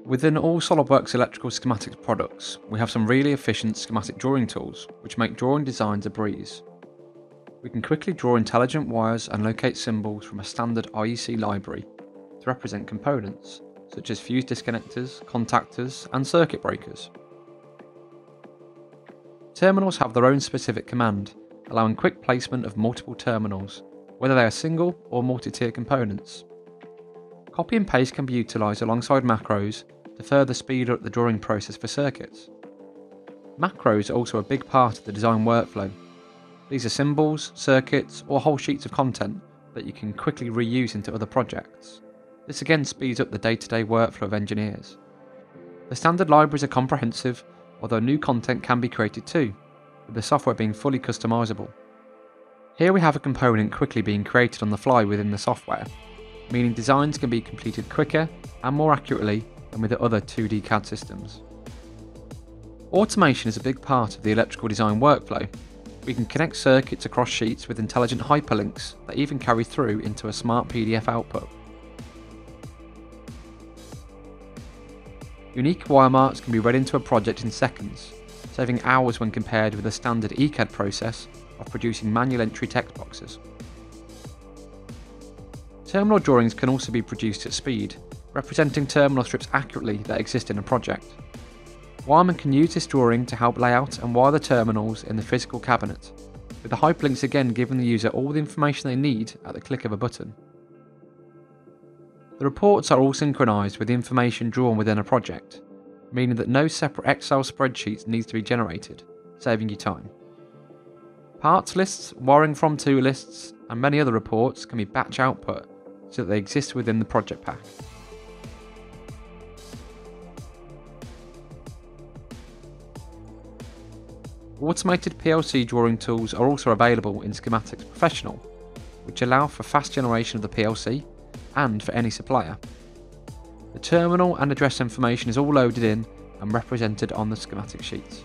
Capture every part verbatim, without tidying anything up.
Within all SOLIDWORKS Electrical schematics products, we have some really efficient schematic drawing tools which make drawing designs a breeze. We can quickly draw intelligent wires and locate symbols from a standard I E C library to represent components such as fuse disconnectors, contactors and circuit breakers. Terminals have their own specific command, allowing quick placement of multiple terminals, whether they are single or multi-tier components. Copy and paste can be utilised alongside macros to further speed up the drawing process for circuits. Macros are also a big part of the design workflow. These are symbols, circuits, or whole sheets of content that you can quickly reuse into other projects. This again speeds up the day-to-day workflow of engineers. The standard libraries are comprehensive, although new content can be created too, with the software being fully customisable. Here we have a component quickly being created on the fly within the software, meaning designs can be completed quicker and more accurately than with the other two D C A D systems. Automation is a big part of the electrical design workflow. We can connect circuits across sheets with intelligent hyperlinks that even carry through into a smart P D F output. Unique wiremarks can be read into a project in seconds, saving hours when compared with the standard E C A D process of producing manual entry text boxes. Terminal drawings can also be produced at speed, representing terminal strips accurately that exist in a project. Wiremen can use this drawing to help lay out and wire the terminals in the physical cabinet, with the hyperlinks again giving the user all the information they need at the click of a button. The reports are all synchronised with the information drawn within a project, meaning that no separate Excel spreadsheets needs to be generated, saving you time. Parts lists, wiring from to lists, and many other reports can be batch output so that they exist within the project pack. Automated P L C drawing tools are also available in SCHEMATICS Professional, which allow for fast generation of the P L C and for any supplier. The terminal and address information is all loaded in and represented on the schematic sheets.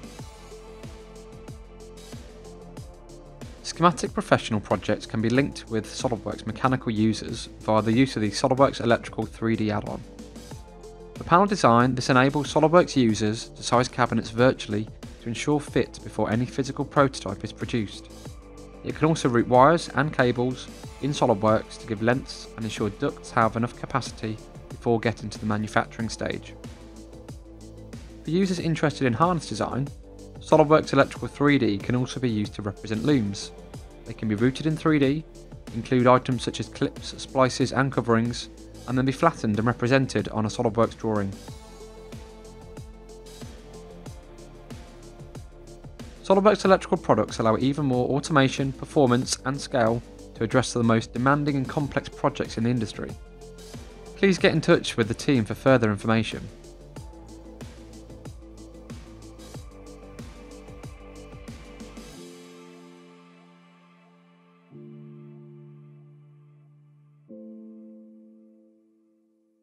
SCHEMATICS Professional projects can be linked with SOLIDWORKS mechanical users via the use of the SOLIDWORKS Electrical three D add-on. For panel design, this enables SOLIDWORKS users to size cabinets virtually to ensure fit before any physical prototype is produced. It can also route wires and cables in SOLIDWORKS to give lengths and ensure ducts have enough capacity before getting to the manufacturing stage. For users interested in harness design, SOLIDWORKS Electrical three D can also be used to represent looms. They can be routed in three D, include items such as clips, splices and coverings, and then be flattened and represented on a SOLIDWORKS drawing. SOLIDWORKS Electrical products allow even more automation, performance and scale to address the most demanding and complex projects in the industry. Please get in touch with the team for further information.